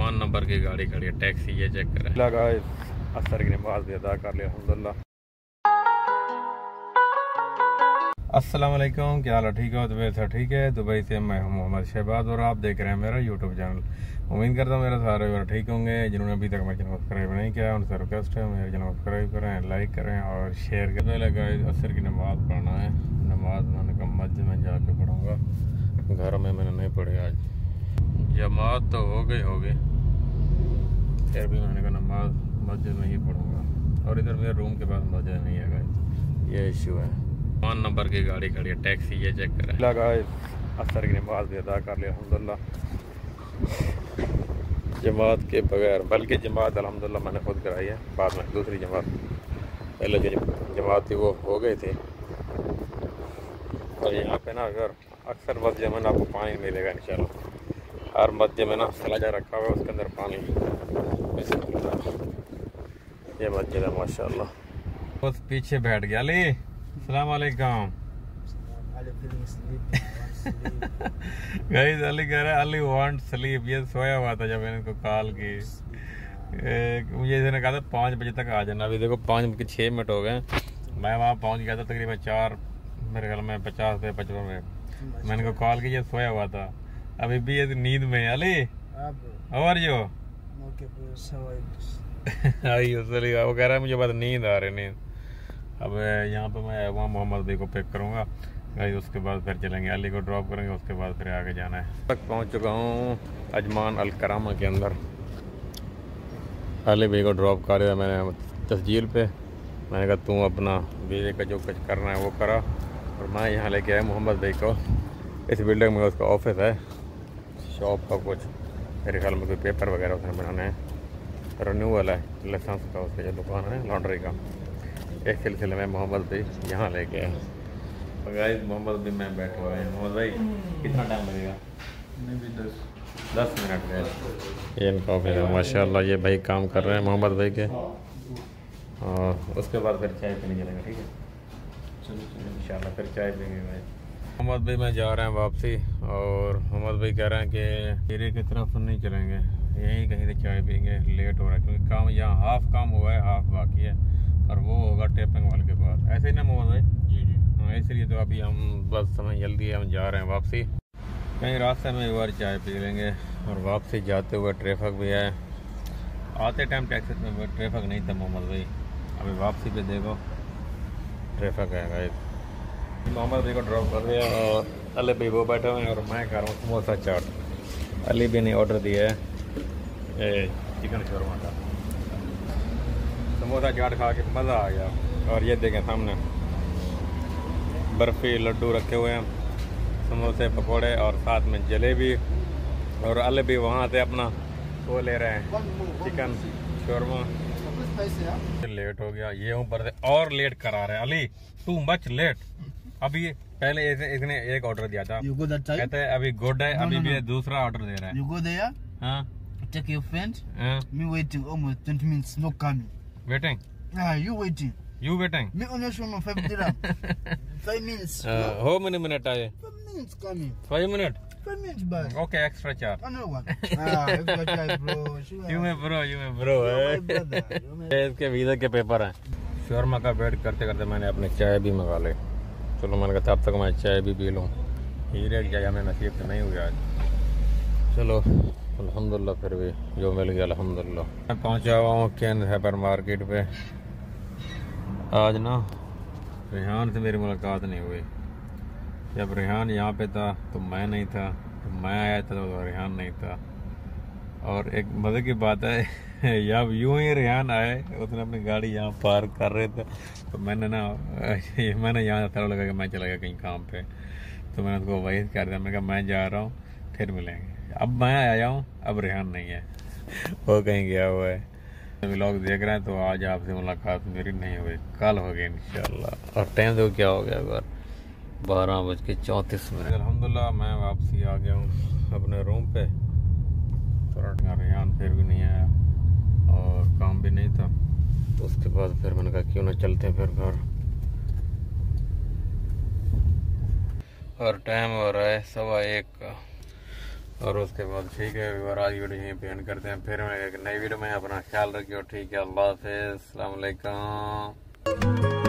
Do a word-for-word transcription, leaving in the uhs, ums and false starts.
One number की गाड़ी खड़ी है, टैक्सी। ये चेक करें। लगा असर की नमाज भी अदा कर लिया अल्हम्दुलिल्लाह। अस्सलाम वालेकुम, क्या हाल है? ठीक हो? दुबई से ठीक है। दुबई से मैं हूं मोहम्मद शहबाज और आप देख रहे हैं मेरा यूट्यूब चैनल। उम्मीद करता हूँ मेरे सारे और ठीक होंगे। जिन्होंने अभी तक मेरे चैनल सब्सक्राइब नहीं किया उनसे रिक्वेस्ट है मेरे चैनल सब्सक्राइब करें, लाइक करें और शेयर करें। पहले गाइस असर की नमाज़ पढ़ना है। नमाज मैंने कहा मस्जिद में जाके पढ़ूँगा, घर में मैंने नहीं पढ़ी आज। जमात तो हो गई होगी, फिर भी मैंने कहा नमाज मस्जिद में ही पढ़ूँगा। और इधर मेरे रूम के पास मस्जिद नहीं है गाइस, ये इशू है। वन नंबर की गाड़ी खड़ी है, टैक्सी। ये चेक करें। लगा असर की नमाज भी अदा कर लिया अल्हम्दुलिल्लाह जमात के बगैर। बल्कि जमात अल्हम्दुलिल्लाह मैंने खुद कराई है, बाद में दूसरी जमात। पहले जो जमात थी वो हो गई थी। और यहाँ पे ना अगर अक्सर मस्जिद में ना आपको पानी मिलेगा इंशाल्लाह। हर मस्जिद में ना सलाजा रखा हुआ है, उसके अंदर पानी। ये मस्जिद है माशाल्लाह। उस पीछे बैठ गया अली। अस्सलाम वालेकुम। गाइस अली कह रहा है अली वांट स्लीप। ये सोया हुआ था जब मैंने इनको कॉल की। मुझे इसने कहा था पाँच बजे तक आ जाना। अभी देखो पाँच बज के छः मिनट हो गए। मैं वहाँ पहुँच गया था तकरीबन चार मेरे ख्याल में पचास से पचपन में। मैंने को कॉल की, ये सोया हुआ था। अभी भी ये नींद में है। Ali how are you? वो कह रहा है मुझे बस नींद आ रही नींद। अब यहाँ पे मैं वहाँ मोहम्मद भाई को पिक करूँगा गाइस, उसके बाद फिर चलेंगे। अली को ड्रॉप करेंगे, उसके बाद फिर आगे जाना है। तक पहुँच चुका हूँ अजमान अल करामा के अंदर। अली भाई को ड्रॉप कर दिया मैंने तस्जील पे। मैंने कहा तू अपना बीवी का जो कुछ करना है वो करा। और मैं यहाँ लेके आया मोहम्मद भाई को। इस बिल्डिंग में उसका ऑफिस है, शॉप का कुछ मेरे ख्याल में कोई पेपर वगैरह उसने बनाना है, रिन्यूअल है लाइसेंस का, उसका जो दुकान है लॉन्ड्री का। एक सिलसिले में मोहम्मद भाई यहाँ लेके आए। तो गाइस मोहम्मद भाई मैं बैठे हुए हैं। मोहम्मद भाई कितना टाइम लगेगा? दस दस मिनट गए। ये इनका ऑफिस है माशाल्लाह। ये भाई काम कर रहे हैं मोहम्मद भाई के। और उसके बाद फिर चाय पीने चलेंगे, ठीक है इंशाल्लाह। फिर चाय पीएंगे भाई। मोहम्मद भाई मैं जा रहे हैं वापसी। और मोहम्मद भाई कह रहे हैं कि एरिया की तरफ नहीं चलेंगे, यहीं कहीं से चाय पियेंगे। लेट हो रहा है क्योंकि काम यहाँ हाफ काम हुआ है, हाफ बाकी है। और वो होगा टेपिंग वाले के पास। ऐसे ही ना मोहम्मद भाई? जी जी हाँ, इसलिए तो अभी हम बस समय जल्दी है, हम जा रहे हैं वापसी। कहीं रास्ते में एक बार चाय पी लेंगे। और वापसी जाते हुए ट्रैफिक भी है। आते टाइम टैक्सी में ट्रैफिक नहीं था मोहम्मद भाई, अभी वापसी पे देखो ट्रैफिक है गाइस। मोहम्मद भाई को ड्रॉप कर दिया और अली भाई वो बैठे हुए हैं और मैं खा रहा हूँ समोसा चाट। अली भी ने ऑर्डर दिया है चिकन शोरमा का। समोसा चाट खा के मज़ा आ गया। और ये देखें सामने बर्फ़ी लड्डू रखे हुए हैं, समोसे पकोड़े और साथ में जलेबी। और अली भी वहाँ से अपना वो ले रहे हैं चिकन शोरमा। लेट हो गया ये ऊपर से और लेट करा रहे हैं। Ali too much late. अभी पहले इसने एक ऑर्डर दिया था, कहते हैं अभी गुड है, अभी भी दूसरा ऑर्डर दे रहा है। You go there, हाँ take your friend. हाँ Me waiting almost twenty minutes, no coming. Waiting Ah, you waiting? You waiting Me only show no five dirham. Five minutes. हो मिनट मिनट आए Five minutes coming. Five minute Five minutes back. Okay extra चार। Another one. Ah, extra charge, bro. Sure. You my bro you my bro You're है। my brother. You're my- इसके visa के paper हैं। Shawarma का wait करते करते मैंने अपने चाय भी मंगा ली। चलो मैंने कहा तब तक मैं चाय भी पी लूँ। हीरे की चाय हमें नसीब तो नहीं हुई आज। चलो अल्हम्दुलिल्लाह फिर भी जो मिल गया अल्हम्दुलिल्लाह। मैं पहुँचा हुआ हूँ केंद्र हाइपर मार्केट पे। आज ना रेहान से मेरी मुलाकात नहीं हुई। जब रेहान यहाँ पे था तो मैं नहीं था, तो मैं आया था तो रेहान नहीं था। और एक मज़े की बात है जब यूं ही रेहान आए, उसने अपनी गाड़ी यहाँ पार्क कर रहे थे तो मैंने ना मैंने यहाँ थोड़ा लगा कि मैं चला गया कहीं काम पे। तो मैंने उसको वही कर दिया, मैंने कहा मैं जा रहा हूँ फिर मिलेंगे। अब मैं आया हूँ, अब रेहान नहीं है, वो कहीं गया हुआ है। व्लॉग देख रहे हैं तो आज आपसे मुलाकात मेरी नहीं हुई, कल होगी इंशाल्लाह। और टाइम देखो क्या हो गया बार बारह बज के चौंतीस मिनट। अल्हम्दुलिल्लाह मैं वापसी आ गया हूँ अपने रूम पे। थोड़ा रेहान फिर भी नहीं आया और काम भी नहीं था, तो उसके बाद फिर मैंने कहा क्यों ना चलते फिर घर। और टाइम हो रहा है सवा एक का। और उसके बाद ठीक है और आज वीडियो यहीं पे एंड करते हैं, फिर एक नई वीडियो में। अपना ख्याल रखियो, ठीक है, अल्लाह हाफिज़, अस्सलाम वालेकुम।